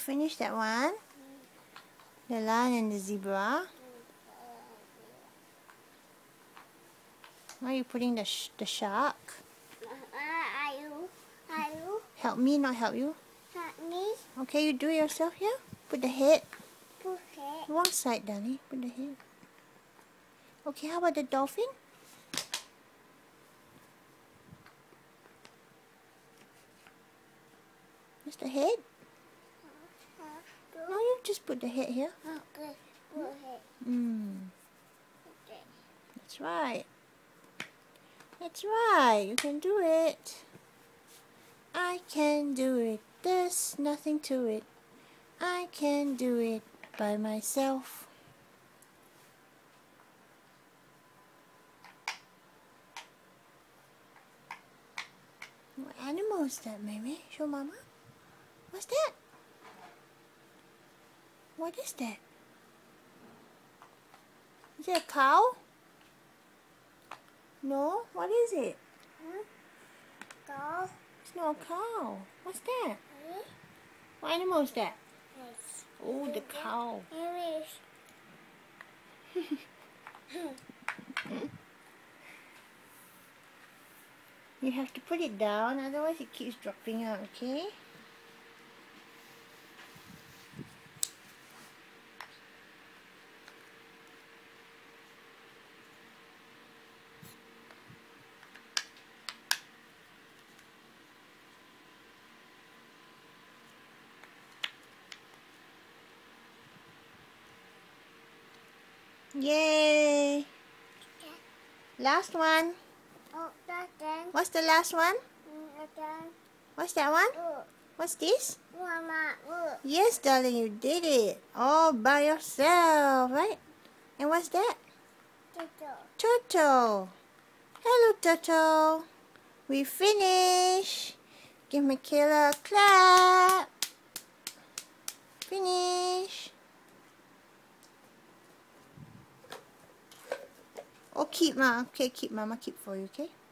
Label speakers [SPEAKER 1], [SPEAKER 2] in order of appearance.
[SPEAKER 1] finished that one? The lion and the zebra. Now you're putting the shark. Help me, not help you.
[SPEAKER 2] Help me.
[SPEAKER 1] Okay, you do it yourself here. Put the head.
[SPEAKER 2] Put it.
[SPEAKER 1] One side, darling. Put the head. Okay, how about the dolphin? Just the head? No, you just put the head here.
[SPEAKER 2] Okay. Put it.
[SPEAKER 1] That's right. That's right. You can do it. I can do it. There's nothing to it. I can do it by myself. What animal is that, Mimi? Show Mama. What's that? What is that? Is it a cow? No? What is it?
[SPEAKER 2] Go.
[SPEAKER 1] It's not a cow. What's that? What animal is that?
[SPEAKER 2] Yes.
[SPEAKER 1] Oh, the cow. You have to put it down, otherwise it keeps dropping out, okay? Yay! Last one.
[SPEAKER 2] Oh, that's done.
[SPEAKER 1] What's the last one?
[SPEAKER 2] Done.
[SPEAKER 1] What's that one? What's this?
[SPEAKER 2] Mama, look.
[SPEAKER 1] Yes, darling, you did it. All by yourself, right? And what's that? Turtle. Hello, Turtle. We finished. Give Michaela a clap. Finish. Oh, keep, Ma. Okay, keep, Mama. Keep for you, okay?